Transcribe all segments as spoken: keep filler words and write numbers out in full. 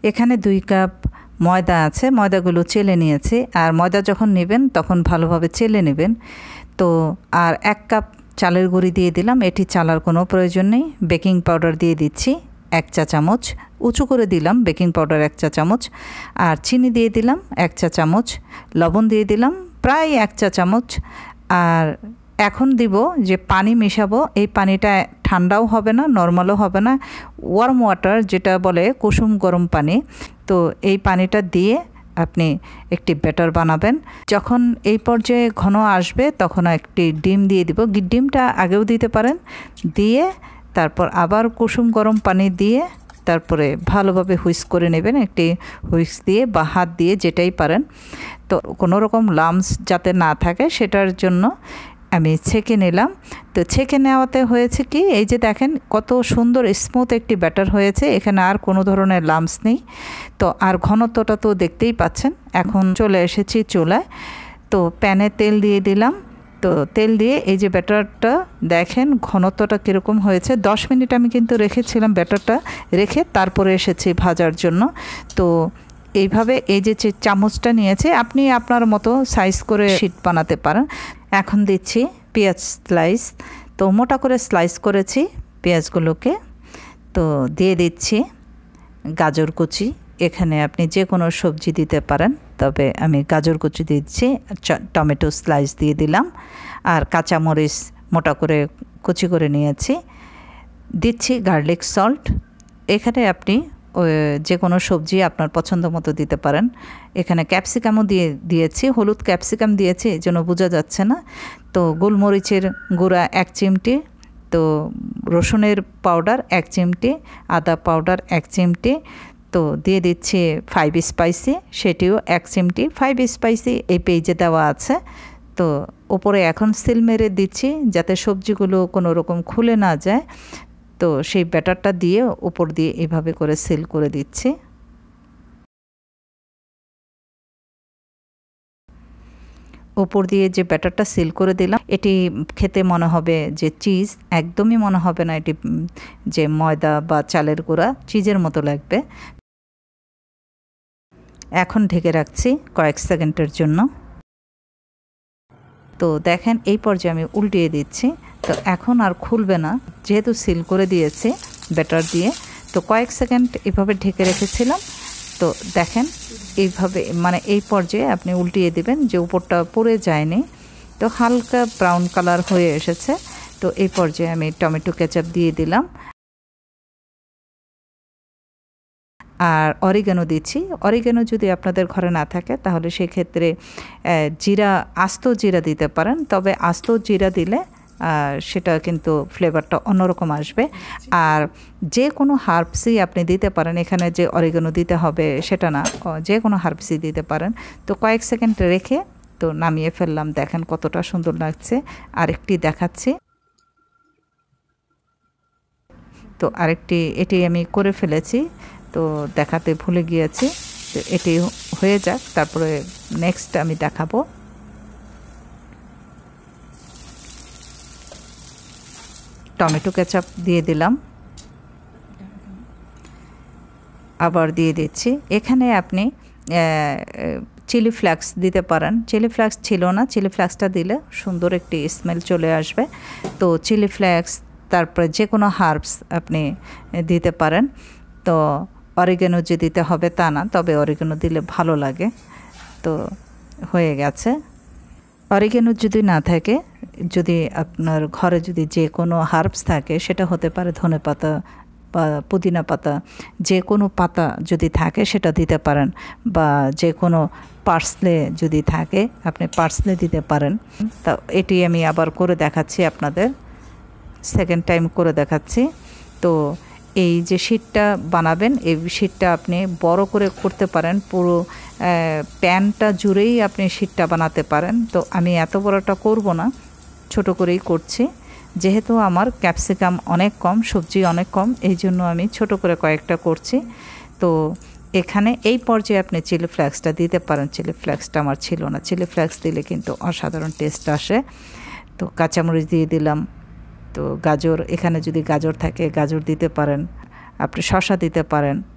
এখানে দুই কাপ ময়দা আছে, ময়দাগুলো চেলে নিয়েছি। আর ময়দা যখন নেবেন তখন ভালোভাবে চেলে নেবেন। তো আর এক কাপ চালের গুঁড়ি দিয়ে দিলাম, এটি চালার কোনো প্রয়োজন নেই। বেকিং পাউডার দিয়ে দিচ্ছি এক চা চামচ, উঁচু করে দিলাম বেকিং পাউডার এক চা চামচ। আর চিনি দিয়ে দিলাম এক চা চামচ, লবণ দিয়ে দিলাম প্রায় এক চা চামচ। আর এখন দিব যে পানি মেশাবো, এই পানিটা ঠান্ডাও হবে না, নর্মালও হবে না, ওয়ার্ম ওয়াটার যেটা বলে কুসুম গরম পানি। তো এই পানিটা দিয়ে আপনি একটি ব্যাটার বানাবেন। যখন এই পর্যায়ে ঘন আসবে তখন একটি ডিম দিয়ে দিব, ডিমটা আগেও দিতে পারেন। দিয়ে তারপর আবার কুসুম গরম পানি দিয়ে তারপরে ভালোভাবে হুইস্ক করে নেবেন, একটি হুইস্ক দিয়ে বা হাত দিয়ে যেটাই পারেন। তো কোনো রকম লাম্পস যাতে না থাকে সেটার জন্য আমি ছেঁকে নিলাম। তো ছেঁকে নেওয়াতে হয়েছে কি, এই যে দেখেন কত সুন্দর স্মুথ একটি ব্যাটার হয়েছে, এখানে আর কোনো ধরনের লাম্পস নেই। তো আর ঘনত্বটা তো দেখতেই পাচ্ছেন। এখন চলে এসেছি চুলায়। তো প্যানে তেল দিয়ে দিলাম। তো তেল দিয়ে এই যে ব্যাটারটা দেখেন ঘনত্বটা কীরকম হয়েছে। দশ মিনিট আমি কিন্তু রেখেছিলাম ব্যাটারটা, রেখে তারপরে এসেছি ভাজার জন্য। তো এইভাবে এই যে চামচটা নিয়েছে, আপনি আপনার মতো সাইজ করে শীট বানাতে পারেন। এখন দিচ্ছি পেঁয়াজ স্লাইস। তো মোটা করে স্লাইস করেছি পেঁয়াজগুলোকে। তো দিয়ে দিচ্ছি গাজর কুচি, এখানে আপনি যে কোনো সবজি দিতে পারেন, তবে আমি গাজর কুচি দিচ্ছি। টমেটো স্লাইস দিয়ে দিলাম। আর কাঁচামরিচ মোটা করে কুচি করে নিয়েছি। দিচ্ছি গার্লিক সল্ট। এখানে আপনি যে কোনো সবজি আপনার পছন্দ মতো দিতে পারেন। এখানে ক্যাপসিকামও দিয়ে দিয়েছি, হলুদ ক্যাপসিকাম দিয়েছি এই জন্য বোঝা যাচ্ছে না। তো গোলমরিচের গুঁড়া এক চিমটি, তো রসুনের পাউডার এক চিমটি, আদা পাউডার এক চিমটি। তো দিয়ে দিচ্ছি ফাইভ স্পাইসি, সেটিও এক চিমটি। ফাইভ স্পাইসি এই পেজে দেওয়া আছে। তো ওপরে এখন সিল মেরে দিচ্ছি যাতে সবজিগুলো কোনো রকম খুলে না যায়। তো সেই ব্যাটারটা দিয়ে উপর দিয়ে এভাবে করে সিল করে দিচ্ছি। উপর দিয়ে যে ব্যাটারটা সিল করে দিলাম, এটি খেতে মনে হবে যে চিজ, একদমই মনে হবে না এটি যে ময়দা বা চালের গুঁড়া, চিজের মতো লাগবে। এখন ঢেকে রাখছি কয়েক সেকেন্ডের জন্য। তো দেখেন এই পর্যায়ে আমি উল্টিয়ে দিচ্ছি। তো এখন আর খুলবে না যেহেতু সিল করে দিয়েছে ব্যাটার দিয়ে। তো কয়েক সেকেন্ড এভাবে ঢেকে রেখেছিলাম। তো দেখেন এইভাবে, মানে এই পর্যায়ে আপনি উল্টিয়ে দিবেন যে উপরটা পুড়ে যায়নি। তো হালকা ব্রাউন কালার হয়ে এসেছে। তো এই পর্যায়ে আমি টমেটো কেচাপ দিয়ে দিলাম। আর অরিগানো দিচ্ছি। অরিগানো যদি আপনাদের ঘরে না থাকে তাহলে সেক্ষেত্রে জিরা, আস্ত জিরা দিতে পারেন। তবে আস্ত জিরা দিলে সেটা কিন্তু ফ্লেভারটা অন্যরকম আসবে। আর যে কোনো হার্বসই আপনি দিতে পারেন, এখানে যে অরিগানো দিতে হবে সেটা না, যে কোনো হার্বসই দিতে পারেন। তো কয়েক সেকেন্ড রেখে তো নামিয়ে ফেললাম। দেখেন কতটা সুন্দর লাগছে। আরেকটি দেখাচ্ছি। তো আরেকটি এটি আমি করে ফেলেছি, তো দেখাতে ভুলে গিয়েছি। তো এটি হয়ে যাক, তারপরে নেক্সট আমি দেখাবো। টমেটো কেচাপ দিয়ে দিলাম, আবার দিয়ে দিচ্ছি। এখানে আপনি চিলি ফ্লেক্স দিতে পারেন। চিলি ফ্লেক্স ছিল না, চিলি ফ্লেক্সটা দিলে সুন্দর একটি স্মেল চলে আসবে। তো চিলি ফ্লেক্স, তারপরে যে কোনো হার্বস আপনি দিতে পারেন। তো অরিগানো যে দিতে হবে তা না, তবে অরিগানো দিলে ভালো লাগে। তো হয়ে গেছে। অরিগানো যদি না থাকে, যদি আপনার ঘরে যদি যে কোনো হার্বস থাকে, সেটা হতে পারে ধনেপাতা বা পুদিনা পাতা, যে কোনো পাতা যদি থাকে সেটা দিতে পারেন। বা যে কোনো পার্সলে যদি থাকে আপনি পার্সলে দিতে পারেন। তা এটি আমি আবার করে দেখাচ্ছি আপনাদের, সেকেন্ড টাইম করে দেখাচ্ছি। তো এই যে শীটটা বানাবেন, এই শীটটা আপনি বড় করে করতে পারেন, পুরো প্যানটা জুড়েই আপনি শীটটা বানাতে পারেন। তো আমি এত বড়টা করব না, ছোট করেই করছি। যেহেতু আমার ক্যাপসিকাম অনেক কম, সবজি অনেক কম, এই জন্য আমি ছোট করে কয়েকটা করছি। তো এখানে এই পর্যায়ে আপনি চিলি ফ্লেক্সটা দিতে পারেন। চিলি ফ্লেক্সটা আমার ছিল না, চিলি ফ্লেক্স দিলে কিন্তু অসাধারণ টেস্ট আসে। তো কাঁচামরিচ দিয়ে দিলাম। তো গাজর, এখানে যদি গাজর থাকে গাজর দিতে পারেন, আপনি শসা দিতে পারেন।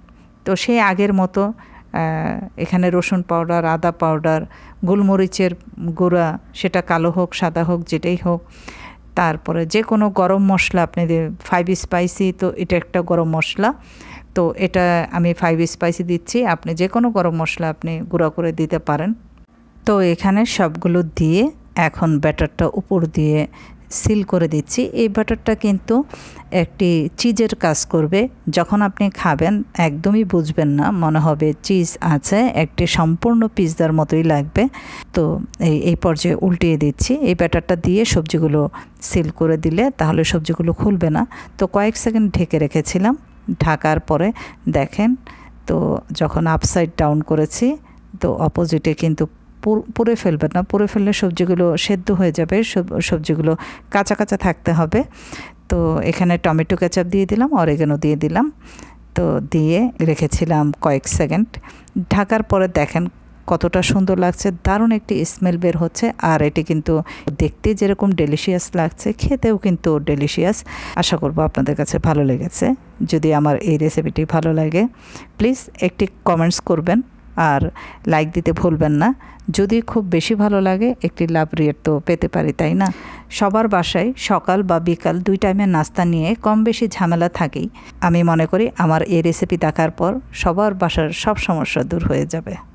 তো সেই আগের মতো এখানে রসুন পাউডার, আদা পাউডার, গোলমরিচের গুঁড়া, সেটা কালো হোক সাদা হোক যেটাই হোক, তারপরে যে কোনো গরম মশলা আপনি ফাইভ স্পাইসি, তো এটা একটা গরম মশলা, তো এটা আমি ফাইভ স্পাইসি দিচ্ছি, আপনি যে কোনো গরম মশলা আপনি গুঁড়া করে দিতে পারেন। তো এখানে সবগুলো দিয়ে এখন ব্যাটারটা উপর দিয়ে সিল করে দিচ্ছি। এই ব্যাটারটা কিন্তু একটি চিজের কাজ করবে, যখন আপনি খাবেন একদমই বুঝবেন না, মনে হবে চিজ আছে, একটি সম্পূর্ণ পিৎজার মতোই লাগবে। তো এই এই পর্যায়ে উল্টিয়ে দিচ্ছি। এই ব্যাটারটা দিয়ে সবজিগুলো সিল করে দিলে তাহলে সবজিগুলো খুলবে না। তো কয়েক সেকেন্ড ঢেকে রেখেছিলাম, ঢাকার পরে দেখেন তো যখন আপসাইড ডাউন করেছি তো অপোজিটে কিন্তু পুড়ে ফেলবেন না, পুড়ে ফেললে সবজিগুলো সেদ্ধ হয়ে যাবে, সবজিগুলো কাঁচা কাঁচা থাকতে হবে। তো এখানে টমেটো কেচাপ দিয়ে দিলাম, অরেগানো দিয়ে দিলাম, তো দিয়ে রেখেছিলাম কয়েক সেকেন্ড। ঢাকার পরে দেখেন কতটা সুন্দর লাগছে, দারুণ একটি স্মেল বের হচ্ছে। আর এটি কিন্তু দেখতে যেরকম ডেলিশিয়াস লাগছে, খেতেও কিন্তু ডেলিশিয়াস। আশা করব আপনাদের কাছে ভালো লেগেছে। যদি আমার এই রেসিপিটি ভালো লাগে প্লিজ একটি কমেন্টস করবেন আর লাইক দিতে ভুলবেন না। যদি খুব বেশি ভালো লাগে একটি লাভ রেট তো পেতে পারি, তাই না? সবার বাসায় সকাল বা বিকাল দুই টাইমের নাস্তা নিয়ে কম বেশি ঝামেলা থাকেই। আমি মনে করি আমার এই রেসিপি দেখার পর সবার বাসার সব সমস্যা দূর হয়ে যাবে।